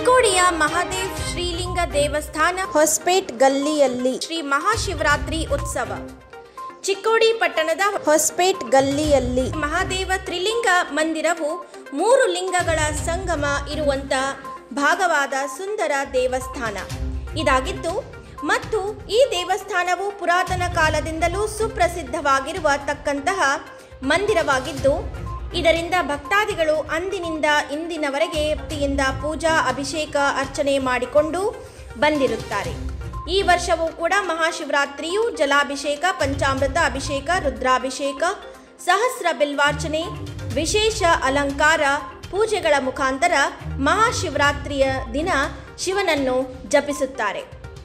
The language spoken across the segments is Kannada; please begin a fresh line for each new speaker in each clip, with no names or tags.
ಚಿಕ್ಕೋಡಿಯ ಮಹಾದೇವ್ ಶ್ರೀಲಿಂಗ ದೇವಸ್ಥಾನ ಹೊಸಪೇಟ್ ಗಲ್ಲಿಯಲ್ಲಿ ಶ್ರೀ ಮಹಾಶಿವರಾತ್ರಿ ಉತ್ಸವ. ಚಿಕ್ಕೋಡಿ ಪಟ್ಟಣದ ಹೊಸಪೇಟ್ ಗಲ್ಲಿಯಲ್ಲಿ ಮಹಾದೇವ ತ್ರಿಲಿಂಗ ಮಂದಿರವು 3 ಲಿಂಗಗಳ ಸಂಗಮ ಇರುವಂತ ಭಾಗವಾದ ಸುಂದರ ದೇವಸ್ಥಾನ ಇದಾಗಿದ್ದು ಮತ್ತು ಈ ದೇವಸ್ಥಾನವು ಪುರಾತನ ಕಾಲದಿಂದಲೂ ಸುಪ್ರಸಿದ್ಧವಾಗಿರುವ ತಕ್ಕಂತಹ ಮಂದಿರವಾಗಿದ್ದು ಇದರಿಂದ ಭಕ್ತಾದಿಗಳು ಅಂದಿನಿಂದ ಇಂದಿನವರೆಗೆ ಭಕ್ತಿಯಿಂದ ಪೂಜಾ ಅಭಿಷೇಕ ಅರ್ಚನೆ ಮಾಡಿಕೊಂಡು ಬಂದಿರುತ್ತಾರೆ. ಈ ವರ್ಷವೂ ಕೂಡ ಮಹಾಶಿವರಾತ್ರಿಯು ಜಲಾಭಿಷೇಕ, ಪಂಚಾಮೃತ ಅಭಿಷೇಕ, ರುದ್ರಾಭಿಷೇಕ, ಸಹಸ್ರ ಬಿಲ್ವಾರ್ಚನೆ, ವಿಶೇಷ ಅಲಂಕಾರ ಪೂಜೆಗಳ ಮುಖಾಂತರ ಮಹಾಶಿವರಾತ್ರಿಯ ದಿನ ಶಿವನನ್ನು ಜಪಿಸುತ್ತಾರೆ.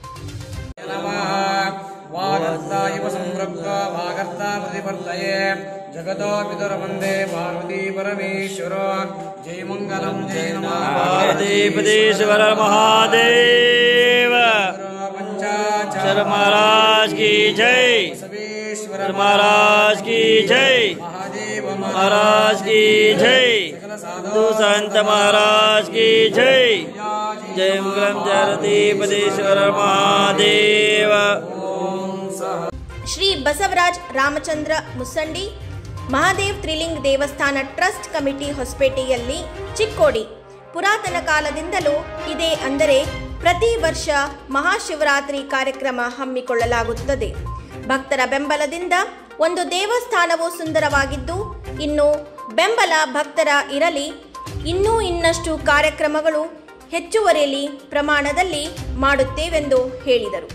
जगतो पितर वंदे पार्वती परमेश्वर जय मंगलम जय नमः
पार्वतीपतीश्वर महादेव पंचाचर महाराज की जय, महाराज की जय,
महादेव
महाराज की जय, साधु संत महाराज की जय. जय मंगलम पार्वतीपतीश्वर महादेव.
ಶ್ರೀ ಬಸವರಾಜ್ ರಾಮಚಂದ್ರ ಮುಸಂಡಿ ಮಹಾದೇವ್ ತ್ರಿಲಿಂಗ ದೇವಸ್ಥಾನ ಟ್ರಸ್ಟ್ ಕಮಿಟಿ ಹೊಸಪೇಟೆಯಲ್ಲಿ ಚಿಕ್ಕೋಡಿ ಪುರಾತನ ಕಾಲದಿಂದಲೂ ಇದೆ. ಅಂದರೆ ಪ್ರತಿ ವರ್ಷ ಮಹಾಶಿವರಾತ್ರಿ ಕಾರ್ಯಕ್ರಮ ಹಮ್ಮಿಕೊಳ್ಳಲಾಗುತ್ತದೆ. ಭಕ್ತರ ಬೆಂಬಲದಿಂದ ಒಂದು ದೇವಸ್ಥಾನವು ಸುಂದರವಾಗಿದ್ದು ಇನ್ನು ಬೆಂಬಲ ಭಕ್ತರ ಇರಲಿ, ಇನ್ನಷ್ಟು ಕಾರ್ಯಕ್ರಮಗಳು ಹೆಚ್ಚುವರಿಯಲ್ಲಿ ಪ್ರಮಾಣದಲ್ಲಿ ಮಾಡುತ್ತೇವೆಂದು ಹೇಳಿದರು.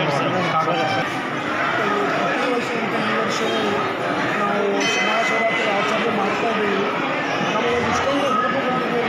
ನಾವು ಮಹಾಶಿವರಾತ್ರಿ ಆಚರಣೆ ಮಾಡ್ತಾ ಇದ್ದೀವಿ. ನಮಗೆ ಇಷ್ಟೊಂದು ಹುಡುಗ ಬಂದಿದೆ.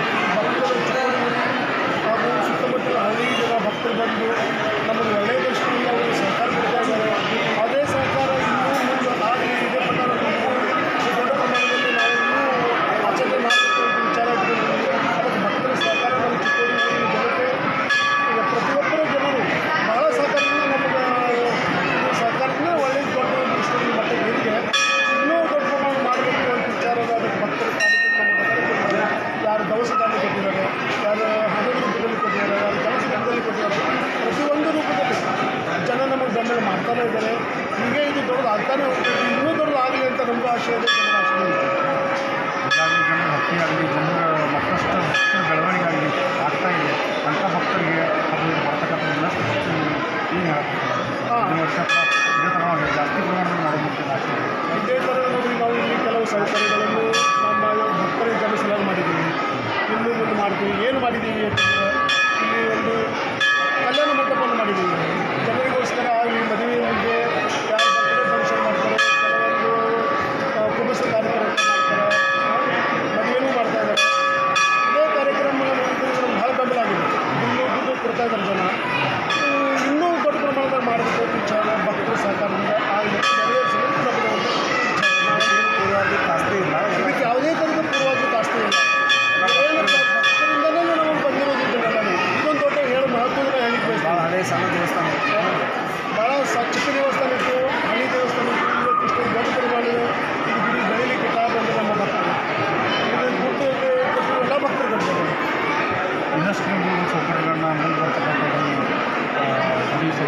ಹಾಗೂ ಸುತ್ತಮುತ್ತಲ ಹಳ್ಳಿ ಜನ ಭಕ್ತರು ಬಂದು ನಮಗೆ ಒಳ್ಳೆಯ ದೃಷ್ಟಿಯಿಂದ ಅವರು ಸಹಕಾರ ಕೊಡ್ತಾ ಇದ್ದಾರೆ. ಅದೇ ಸಹಕಾರ ಇನ್ನೂ ಮುಂದೆ ಆಗಲಿ, ಇದೇ ಪ್ರಕಾರ ದೊಡ್ಡ ಪ್ರಮಾಣದಲ್ಲಿ ನಾವು ಇನ್ನೂ ಆಚರಣೆ ಮಾಡಬೇಕು ಅಂತ ವಿಚಾರ ಇಟ್ಕೊಂಡಿದ್ದೀವಿ. ಅದಕ್ಕೆ ಭಕ್ತರ ಸಹಕಾರ ನಮ್ಮ ಚಿಕ್ಕೋಡಿ ಜನತೆ ಈಗ ಪ್ರತಿಯೊಬ್ಬರು ಜನರು ಬಹಳ ಸಹಕಾರದಿಂದ ನಮಗೆ ಸಹಕಾರದಿಂದ ಒಳ್ಳೆಯ ದೊಡ್ಡ ದೃಷ್ಟಿಯಲ್ಲಿ ಮಟ್ಟಕ್ಕೆ ಹೇಗೆ ಇನ್ನೂ ದೊಡ್ಡ ಪ್ರಮಾಣ ಮಾಡಬೇಕು ಅಂತ ವಿಚಾರದ ಅದಕ್ಕೆ ಭಕ್ತರ ಕಾರ್ಯಕ್ರಮ ಯಾರು ದವಸ ಧಾನ್ಯ ಕೊಟ್ಟಿದ್ದಾರೆ, ಯಾರು ಹಣದ ರೂಪದಲ್ಲಿ ಕೊಟ್ಟಿದ್ದಾರೆ, ಯಾರು ಕೆಲಸ ರೂಪದಲ್ಲಿ ಕೊಟ್ಟಿದ್ದಾರೆ. ಪ್ರತಿಯೊಂದು ರೂಪದಲ್ಲಿ ಜನ ನಮಗೆ ಬೆಂಬಲ ಮಾಡ್ತಾನೆ ಇದ್ದಾರೆ. ಹೀಗೆ ಇದು ದೊಡ್ಡದು ಆಗ್ತಾನೆ ಹೋಗ್ತದೆ. ಇನ್ನೂ ದೊಡ್ಡದು ಆಗಲಿ ಅಂತ ನಮಗೂ ಆಶಯ ಇದೆ, ಜನರ ಆಶಯ ಇದೆ.
ಈಗಾಗಲೇ ಜನರ ಭಕ್ತಿಯಾಗಲಿ, ಜನರ ಮತ್ತಷ್ಟು ಭಕ್ತರ ಬೆಳವಣಿಗೆ ಆಗಲಿ ಆಗ್ತಾ ಇದೆ. ಅಂಥ ಭಕ್ತರಿಗೆ ಅದು ಬರ್ತಕ್ಕಂಥ ಏನು ಈ ವರ್ಷ ಇದೇ ಥರ ಜಾಸ್ತಿ ಪ್ರಮಾಣದಲ್ಲಿ ಮಾಡೋದಕ್ಕೆ ಆಸೆ ಇದೆ.
ಇದೇ ಥರ ನೋಡಿ ನಾವು ಇಲ್ಲಿ ಕೆಲವು ಸೌಕರ್ಯಗಳನ್ನು ನಮ್ಮ ಭಕ್ತರಿಗೆ ಜನಿಸಲಾಗಿ ಮಾಡಿದ್ದೀವಿ. ಇನ್ನೂ ಮುಂದೆ ಮಾಡ್ತೀವಿ. ಏನು ಮಾಡಿದ್ದೀವಿ ಅಂತಂದರೆ ಇಲ್ಲಿ ಒಂದು ಕಲ್ಯಾಣ ಮಂಟಪವನ್ನು ಮಾಡಿದ್ದೀವಿ. ಜನರಿಗೋಸ್ಕರ ಆಗಲಿ, ಮದುವೆ ಮುಂದೆ ಯಾರು ಬರ್ತ್ಡೇ ಫಂಕ್ಷನ್ ಮಾಡ್ತಾರೆ, ಕೆಲವೊಂದು ಕುಟುಂಬ ಕಾರ್ಯಕ್ರಮ ಮಾಡ್ತಾರೆ, ಮದುವೆನೂ ಮಾಡ್ತಾ ಇದ್ದಾರೆ. ಇದೇ ಕಾರ್ಯಕ್ರಮ ನಮಗೆ ಭಾಳ ಬೆಂಬಲ ಆಗಿದೆ. ಇನ್ನೂ ದುಡ್ಡು ಕೊಡ್ತಾ ಇದ್ದಾರೆ ಜನ. ಇನ್ನೂ ದೊಡ್ಡ ಪ್ರಮಾಣದಲ್ಲಿ ಮಾಡಬೇಕು ವಿಚಾರ ಭಕ್ತರ ಸಹಕಾರದಿಂದ ಆಗಲಿ ನೆರವೇರಿಸಲು ನಮಗೆ ಒಂದು ಪೂರ್ವಾಧಿಕ ಆಸ್ತಿ ಇಲ್ಲ. ಇದಕ್ಕೆ ಯಾವುದೇ ಥರದ ಪೂರ್ವಾಧಿಕ ಆಸ್ತಿ ಇಲ್ಲ. ಭಕ್ತರಿಂದಲೇ ನಮಗೆ ಬಂದಿರೋದು ಜನರನ್ನು ಇದೊಂದು ದೊಡ್ಡ ಮಹತ್ವದ ಹೇಳಿಕೆ ಬಯಸ್ತೀವಿ.
ಭಾಳ ಹಳೆ ಸಣ್ಣ ದೇವಸ್ಥಾನ,
ಭಾಳ ಚಿಕ್ಕ ದೇವಸ್ಥಾನ ಇತ್ತು, ಹಳ್ಳಿ ದೇವಸ್ಥಾನ ಇತ್ತು. ಇವತ್ತು ಇಷ್ಟು ದೊಡ್ಡ ಪ್ರಮಾಣದ ಇದು ಗುಡಿ ಬೆಳೀಲಿಕ್ಕೆ ಕಾರಣ ಅಂದರೆ ನಮ್ಮ ಭಕ್ತರು. ಇದನ್ನು ಗುರುತು ಎಲ್ಲ ಭಕ್ತರು ಕೊಡ್ತಾರೆ.
ಇನ್ನಷ್ಟು ಸೌಕರ್ಯಗಳನ್ನ ಮುಂದೆ ಬರ್ತಕ್ಕಂಥದ್ದನ್ನು ಒದಗಿಸುವ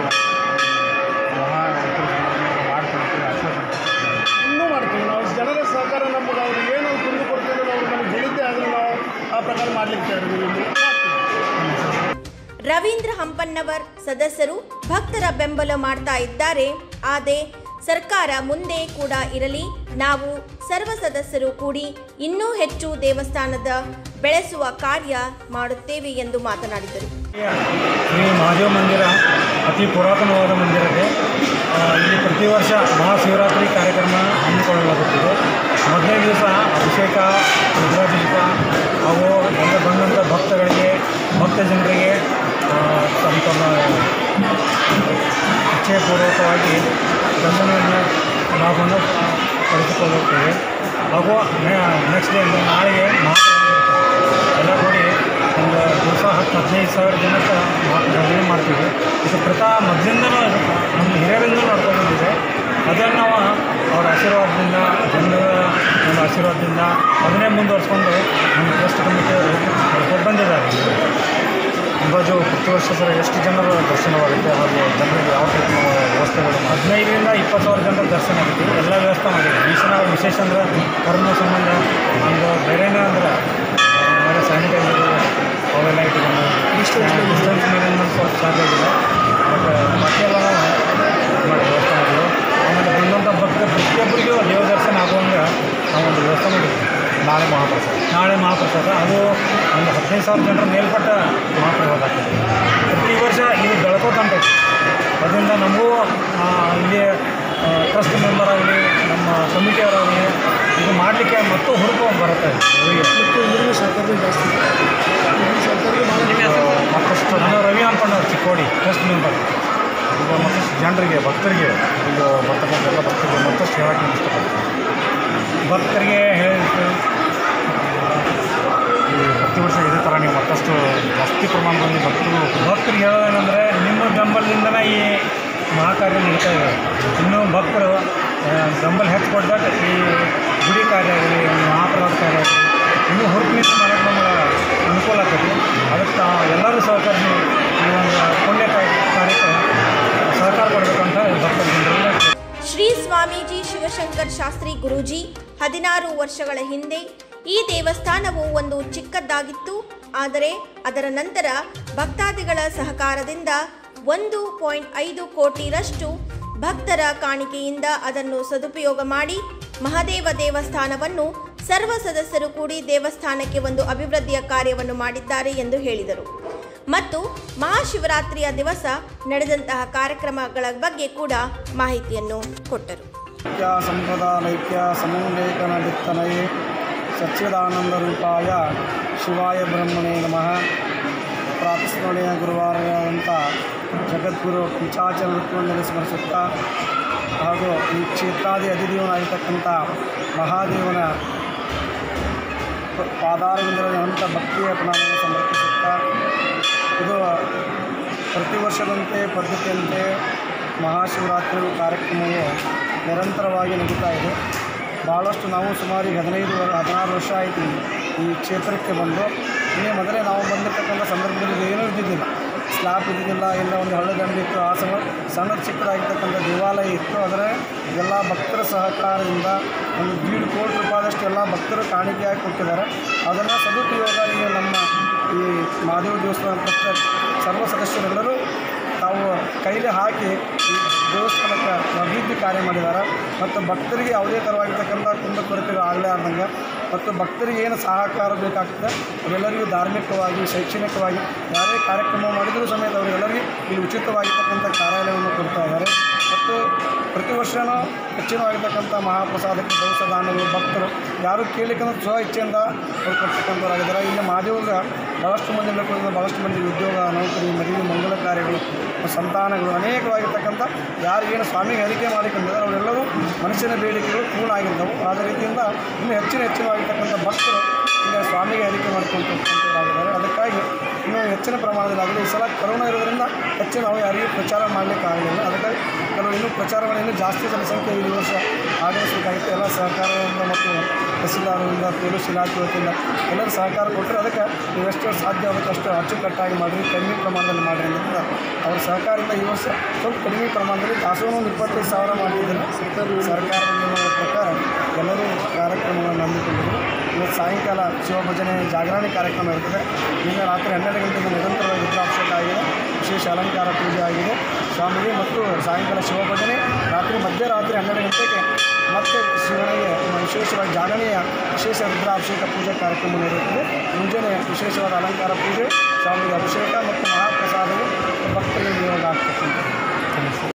ಮಾಡ್ಕೊಳ್ತೀವಿ, ಆಶೆ ಪಡ್ತೀವಿ.
ಇನ್ನೂ ಮಾಡ್ತೀವಿ. ನಾವು ಜನರ ಸಹಕಾರ ನಮಗೆ ಅವ್ರು ಏನು ಕುಂದು ಕೊಡ್ತೀವಿ ಅವ್ರು ನಮಗೆ ಹೇಳಿದ್ದೆ ಆದರೆ ನಾವು ಆ ಪ್ರಕಾರ ಮಾಡಲಿಕ್ಕೆ ಇದ್ದೀವಿ.
ರವೀಂದ್ರ ಹಂಪನ್ನವರ್ ಸದಸ್ಯರು ಭಕ್ತರ ಬೆಂಬಲ ಮಾಡ್ತಾ ಇದ್ದಾರೆ. ಆದರೆ ಸರ್ಕಾರ ಮುಂದೆ ಕೂಡ ಇರಲಿ, ನಾವು ಸರ್ವ ಸದಸ್ಯರು ಕೂಡಿ ಇನ್ನೂ ಹೆಚ್ಚು ದೇವಸ್ಥಾನದ ಬೆಳೆಸುವ ಕಾರ್ಯ ಮಾಡುತ್ತೇವೆ ಎಂದು ಮಾತನಾಡಿದರು.
ಶ್ರೀ ಮಹಾದೇವ ಮಂದಿರ ಅತಿ ಪುರಾತನವಾದ ಮಂದಿರ ಇದೆ. ಇಲ್ಲಿ ಪ್ರತಿ ವರ್ಷ ಮಹಾಶಿವರಾತ್ರಿ ಕಾರ್ಯಕ್ರಮ ಹಮ್ಮಿಕೊಳ್ಳಲಾಗುತ್ತದೆ. ಮೊದಲನೇ ದಿವಸ ಅಭಿಷೇಕ, ರುದ್ರಾಭಿಷೇಕ ಹಾಗೂ ಎಲ್ಲ ಬಂದಂಥ ಭಕ್ತಗಳಿಗೆ, ಭಕ್ತ ಜನರಿಗೆ ತಮ್ಮ ಇಚ್ಛೆಪೂರ್ವಕವಾಗಿ ದರ್ಶನವನ್ನು ಲಾಭವನ್ನು ಪಡೆದುಕೊಳ್ಳುತ್ತೇವೆ. ಹಾಗೂ ನೆಕ್ಸ್ಟ್ ಡೇ ನಾಳೆಗೆ ಎಲ್ಲ ಕೂಡಿ ಒಂದು ದಿವಸ 10-15 ಸಾವಿರ ಜನಕ್ಕೆ ಮದುವೆ ಮಾಡ್ತೀವಿ. ಇದು ಪ್ರಥಾ ಮೊದಲಿಂದನೂ ನಮ್ಮ ಹಿರಿಯರಿಂದಲೂ ನಡ್ಕೊಂಡು ಬಂದಿದೆ. ಅದನ್ನು ನಾವು ಅವರ ಆಶೀರ್ವಾದದಿಂದ ಜನರ ಒಂದು ಆಶೀರ್ವಾದದಿಂದ ಅದನ್ನೇ ಮುಂದುವರಿಸ್ಕೊಂಡು ನಮ್ಮ ಟ್ರಸ್ಟ್ ಕಮಿಟಿ ಬಂದಿದ್ದಾರೆ. ಅಂದಾಜು ಪ್ರತಿ ವರ್ಷ ಸರ್ ಎಷ್ಟು ಜನರ ದರ್ಶನವಾಗುತ್ತೆ ಹಾಗೂ ಜನರಿಗೆ ಯಾವ ಟೈಪ್ ವ್ಯವಸ್ಥೆಗಳು? 15ರಿಂದ 20,000 ಜನರ ದರ್ಶನ ಆಗುತ್ತೆ. ಎಲ್ಲ ವ್ಯವಸ್ಥೆ ಮಾಡಿದ್ದೀವಿ. ಈ ಸಲ ವಿಶೇಷ ಅಂದ್ರೆ ಕರೋನಾ ಸಂಬಂಧ ಒಂದು ಬೇರೆನೇ ಅಂದ್ರೆ ಬೇರೆ ಸ್ಯಾನಿಟೈಸರ್ ಅವೆಲ್ಲ ಇಟ್ಕೊಂಡು ಡಿಸ್ಟೆನ್ಸ್ ಮೇಂಟೈನ್ಮೆಂಟ್ ಸ್ವಲ್ಪ ಚಾರ್ಜ್ ಆಗಿದೆ. ಬಟ್ ಮತ್ತೆಲ್ಲ ಮಾಡಿ ವ್ಯವಸ್ಥೆ ಮಾಡಿದ್ವಿ. ಆಮೇಲೆ ಬಂದಂಥ ಭಕ್ತರು ಪ್ರತಿಯೊಬ್ಬರಿಗೂ ದೇವ ದರ್ಶನ ಆಗುವಂಗೆ ನಾವು ಒಂದು ವ್ಯವಸ್ಥೆ ಮಾಡಿದ್ವಿ. ನಾಳೆ ಮಹಾಪ್ರಸಾದ ಅದು ಒಂದು 15,000 ಜನರ ಮೇಲ್ಪಟ್ಟ ಮಹಾಪ್ರಸಾದ ಆಗ್ತದೆ. ಪ್ರತಿ ವರ್ಷ ಇದು ಬೆಳ್ಕೋತಂಟೈತಿ. ಅದರಿಂದ ನಮಗೂ ಇಲ್ಲಿ ಟ್ರಸ್ಟ್ ಮೆಂಬರ್ ಆಗಲಿ ನಮ್ಮ ಕಮಿಟಿಯವರಾಗಲಿ ಇದು ಮಾಡಲಿಕ್ಕೆ ಮತ್ತು ಹುಡುಕು ಬರುತ್ತೆ. ಮತ್ತು ಇವ್ರಿಗೂ ಸರ್ಕಾರದಲ್ಲಿ ಜಾಸ್ತಿ ಮತ್ತಷ್ಟು ನಾನು ರವಿ ಅಂದ್ಕೊಂಡು ಚಿಕ್ಕೋಡಿ ಟ್ರಸ್ಟ್ ಮೆಂಬರ್. ಈಗ ಮತ್ತಷ್ಟು ಜನರಿಗೆ ಭಕ್ತರಿಗೆ ಈಗ ಬರ್ತಕ್ಕಂಥ ಎಲ್ಲ ಭಕ್ತರಿಗೆ ಮತ್ತಷ್ಟು ಹೇಳೋಕ್ಕೆ ಇಷ್ಟಪಡ್ತೀನಿ. ಭಕ್ತರಿಗೆ ಹೇಳಿರ್ತೀವಿ ಪ್ರತಿ ವರ್ಷ ಇದೇ ಥರ ನೀವು ಮತ್ತಷ್ಟು ಜಾಸ್ತಿ ಪ್ರಮಾಣದಲ್ಲಿ ಭಕ್ತರಿಗೆ ಹೇಳೋದೇನೆಂದರೆ ನಿಮ್ಮ ಬೆಂಬಲದಿಂದನೇ ಈ ಮಹಾಕಾರ್ಯ ನಡೀತಾ ಇದೆ. ಇನ್ನೂ ಭಕ್ತರು ಬೆಂಬಲ ಹೆಚ್ಚು ಕೊಟ್ಟಾಗ ಈ ಗುಡಿ ಕಾರ್ಯ ಆಗಲಿ ಮಹಾಪ್ರಸಾದ ಕಾರ್ಯ ಆಗಲಿ ಇನ್ನೂ ಹುರುಪಿನಿಂದ ಮಾಡೋಕ್ಕೆ ನಮಗೆ ಅನುಕೂಲ ಆಗ್ತದೆ. ಅದಕ್ಕೆ ಎಲ್ಲರೂ ಸಹಕರಿಸಿ ಈ ಒಂದು ಪುಣ್ಯ ಕಾರ್ಯಕ್ಕೆ ಸಹಕಾರ ಕೊಡಬೇಕಂತ ಭಕ್ತರಿಗೆ.
ಶ್ರೀ ಸ್ವಾಮೀಜಿ ಶಿವಶಂಕರ್ ಶಾಸ್ತ್ರಿ ಗುರೂಜಿ 16 ವರ್ಷಗಳ ಹಿಂದೆ ಈ ದೇವಸ್ಥಾನವು ಒಂದು ಚಿಕ್ಕದ್ದಾಗಿತ್ತು. ಆದರೆ ಅದರ ನಂತರ ಭಕ್ತಾದಿಗಳ ಸಹಕಾರದಿಂದ 1.5 ಕೋಟಿರಷ್ಟು ಭಕ್ತರ ಕಾಣಿಕೆಯಿಂದ ಅದನ್ನು ಸದುಪಯೋಗ ಮಾಡಿ ಮಹಾದೇವ ದೇವಸ್ಥಾನವನ್ನು ಸರ್ವ ಸದಸ್ಯರು ಕೂಡಿ ದೇವಸ್ಥಾನಕ್ಕೆ ಒಂದು ಅಭಿವೃದ್ಧಿಯ ಕಾರ್ಯವನ್ನು ಮಾಡಿದ್ದಾರೆ ಎಂದು ಹೇಳಿದರು. ಮತ್ತು ಮಹಾಶಿವರಾತ್ರಿಯ ದಿವಸ ನಡೆದಂತಹ ಕಾರ್ಯಕ್ರಮಗಳ ಬಗ್ಗೆ ಕೂಡ ಮಾಹಿತಿಯನ್ನು ಕೊಟ್ಟರು.
ಸಂಪ್ರದಾಯೈಕ್ಯ ಸಮುಲ್ಲೇಖನ ಬಿತ್ತನೆಯೇ ಸಚ್ಚಿದಾನಂದ ರೂಪಾಯ ಶಿವಾಯ ಬ್ರಹ್ಮಣೇ ನಮಃ. ಪ್ರಾತಸ್ಮರಣೀಯ ಗುರುವಾರದಂಥ ಜಗದ್ಗುರು ಪಿಚಾಚಲ ಋತುವಿನಲ್ಲಿ ಸ್ಮರಿಸುತ್ತಾ ಹಾಗೂ ಈ ಕ್ಷೇತ್ರಾದಿ ಅಧಿದೇವನಾಗಿರ್ತಕ್ಕಂಥ ಮಹಾದೇವನ ಪಾದಾರವಿಂದರಲ್ಲಿ ಅನಂತ ಭಕ್ತಿಯ ಪ್ರಣಾಮವನ್ನು ಸಮರ್ಪಿಸುತ್ತಾ ಇದು ಪ್ರತಿ ವರ್ಷದಂತೆ ಪದ್ಧತಿಯಂತೆ ಮಹಾಶಿವರಾತ್ರಿ ಕಾರ್ಯಕ್ರಮವು ನಿರಂತರವಾಗಿ ನಡೀತಾ ಇದೆ. ಭಾಳಷ್ಟು ನಾವು ಸುಮಾರು 15-16 ವರ್ಷ ಆಯಿತು ಈ ಕ್ಷೇತ್ರಕ್ಕೆ ಬಂದು. ಇನ್ನೇ ಮೊದಲೇ ನಾವು ಬಂದಿರತಕ್ಕಂಥ ಸಂದರ್ಭದಲ್ಲಿ ಏನೂ ಇದ್ದಿದ್ದಿಲ್ಲ, ಸ್ಲ್ಯಾಬ್ ಇದ್ದಿದ್ದಿಲ್ಲ, ಇಲ್ಲ ಒಂದು ಹಳ್ಳ ಇತ್ತು. ಆ ಸಣ್ಣ ಚಿಕ್ಕದಾಗಿರ್ತಕ್ಕಂಥ ದೇವಾಲಯ ಇತ್ತು. ಅದರ ಎಲ್ಲ ಭಕ್ತರ ಸಹಕಾರದಿಂದ ಒಂದು 1.5 ಕೋಟಿ ರೂಪಾಯಿದಷ್ಟು ಎಲ್ಲ ಭಕ್ತರು ಕಾಣಿಕೆಯಾಗಿ ಕೊಟ್ಟಿದ್ದಾರೆ. ಅದನ್ನು ಸದುಪಯೋಗ ಈಗ ನಮ್ಮ ಈ ಮಹಾದೇವ ದೇವಸ್ಥಾನ ಟ್ರಸ್ಟ್ ಸರ್ವ ಸದಸ್ಯರೆಲ್ಲರೂ ತಾವು ಕೈಲಿ ಹಾಕಿ ಈ ದೇವಸ್ಥಾನಕ್ಕೆ ಅಭಿವೃದ್ಧಿ ಕಾರ್ಯ ಮಾಡಿದ್ದಾರೆ. ಮತ್ತು ಭಕ್ತರಿಗೆ ಯಾವುದೇ ಥರವಾಗಿರ್ತಕ್ಕಂಥ ಕುಂದುಕೊರತೆಗಳು ಆಗಲಾರ್ದಂಗೆ ಮತ್ತು ಭಕ್ತರಿಗೆ ಏನು ಸಹಕಾರ ಬೇಕಾಗ್ತದೆ ಅವೆಲ್ಲರಿಗೂ ಧಾರ್ಮಿಕವಾಗಿ ಶೈಕ್ಷಣಿಕವಾಗಿ ಯಾರೇ ಕಾರ್ಯಕ್ರಮ ಮಾಡಿದರೂ ಸಮೇತ ಅವರಿಗೆಲ್ಲರಿಗೂ ಇಲ್ಲಿ ಉಚಿತವಾಗಿರ್ತಕ್ಕಂಥ ಕಾರ್ಯಾಲಯವನ್ನು ಕೊಡ್ತಾ ಇದ್ದಾರೆ. ಮತ್ತು ಪ್ರತಿ ವರ್ಷವೂ ಹೆಚ್ಚಿನವಾಗಿರ್ತಕ್ಕಂಥ ಮಹಾಪ್ರಸಾದಕ್ಕೆ ದವಸ ದಾನಗಳು ಭಕ್ತರು ಯಾರು ಕೇಳಲಿಕ್ಕಂದ್ರೆ ಸ್ವ ಇಚ್ಛೆಯಿಂದ ಅವರು ಕೊಡ್ತಕ್ಕಂಥವ್ರಾಗಿದ್ದಾರೆ. ಇಲ್ಲಿ ಮಹಾದೇವ್ಗೆ ಭಾಳಷ್ಟು ಮಂದಿ ಬೇಕು, ಭಾಳಷ್ಟು ಮಂದಿಗೆ ಉದ್ಯೋಗ, ನೌಕರಿ, ಮದುವೆ, ಮಂಗಲ ಕಾರ್ಯಗಳು, ಸಂತಾನಗಳು ಅನೇಕವಾಗಿರ್ತಕ್ಕಂಥ ಯಾರಿಗೇನು ಸ್ವಾಮಿಗೆ ಅರಿಕೆ ಮಾಡಿಕೊಂಡಿದ್ದಾರೆ ಅವರೆಲ್ಲರೂ ಮನುಷ್ಯನ ಬೇಡಿಕೆಗಳು ಪೂರ್ಣ ಆಗಿರ್ತವೆ. ಆದ ರೀತಿಯಿಂದ ಇನ್ನೂ ಹೆಚ್ಚಿನವಾಗಿರ್ತಕ್ಕಂಥ ಭಕ್ತರು ಈಗ ಸ್ವಾಮಿಗೆ ಅರಿಕೆ ಮಾಡಿಕೊಂಡವರಾಗಿದ್ದಾರೆ. ಅದಕ್ಕಾಗಿ ಇನ್ನೂ ಹೆಚ್ಚಿನ ಪ್ರಮಾಣದಲ್ಲಿ ಆಗಲಿ. ಈ ಸಲ ಕರೋನಾ ಇರೋದರಿಂದ ಹೆಚ್ಚು ನಾವು ಯಾರಿಗೂ ಪ್ರಚಾರ ಮಾಡಲಿಕ್ಕೆ ಆಗಲಿಲ್ಲ. ಅದಕ್ಕಾಗಿ ಕೆಲವು ಇನ್ನೂ ಪ್ರಚಾರಗಳು ಇನ್ನೂ ಜಾಸ್ತಿ ಜನಸಂಖ್ಯೆ ಈ ವರ್ಷ ಆಗಮಿಸಬೇಕಾಗಿತ್ತು. ಎಲ್ಲ ಸಹಕಾರದಿಂದ ಮತ್ತು ತಹಸೀಲ್ದಾರರಿಂದ ಪೊಲೀಸ್ ಇಲಾಖೆ ವತಿಯಿಂದ ಎಲ್ಲರೂ ಸಹಕಾರ ಕೊಟ್ಟರೆ ಅದಕ್ಕೆ ನೀವೆಷ್ಟು ಸಾಧ್ಯ ಅದಕ್ಕಷ್ಟು ಅಚ್ಚುಕಟ್ಟಾಗಿ ಮಾಡಿರಿ, ಕಡಿಮೆ ಪ್ರಮಾಣದಲ್ಲಿ ಮಾಡಿರಿ ಅನ್ನೋದ್ರಿಂದ ಅವ್ರ ಸಹಕಾರದಿಂದ ಈ ವರ್ಷ ಸ್ವಲ್ಪ ಕಡಿಮೆ ಪ್ರಮಾಣದಲ್ಲಿ ದಾಸೋಹವನ್ನು 25,000 ಮಾಡಿದ್ದಾರೆ. ಸರ್ಕಾರದ ನಿಯಮಗಳ ಪ್ರಕಾರ ಎಲ್ಲರೂ ಕಾರ್ಯಕ್ರಮಗಳನ್ನು ಹಮ್ಮಿಕೊಂಡಿದ್ದರು. ಇವತ್ತು ಸಾಯಂಕಾಲ ಶಿವಭಜನೆ ಜಾಗರಣೆ ಕಾರ್ಯಕ್ರಮ ಇರ್ತದೆ. ನಿನ್ನೆ ರಾತ್ರಿ 12 ಗಂಟೆಗೆ ನಿರಂತರವಾಗಿ ರುದ್ರಾಭಿಷೇಕ ಆಗಿದೆ, ವಿಶೇಷ ಅಲಂಕಾರ ಪೂಜೆ ಆಗಿದೆ ಸ್ವಾಮಿಗೆ. ಮತ್ತು ಸಾಯಂಕಾಲ ಶಿವಭಜನೆ, ಮಧ್ಯರಾತ್ರಿ 12 ಗಂಟೆಗೆ ಮತ್ತೆ ಶಿವನಿಗೆ ವಿಶೇಷವಾಗಿ ಜಾಗರಣೆಯ ವಿಶೇಷ ರುದ್ರಾಭಿಷೇಕ ಪೂಜೆ ಕಾರ್ಯಕ್ರಮ ನಡೆಯುತ್ತದೆ. ಮುಂಜಾನೆ ವಿಶೇಷವಾದ ಅಲಂಕಾರ ಪೂಜೆ, ಸ್ವಾಮಿಗೆ ಅಭಿಷೇಕ ಮತ್ತು ಮಹಾಪ್ರಸಾದವು ಭಕ್ತರಿಗೆ ನಿಯೋಗ ಆಗ್ತಕ್ಕಂಥದ್ದು.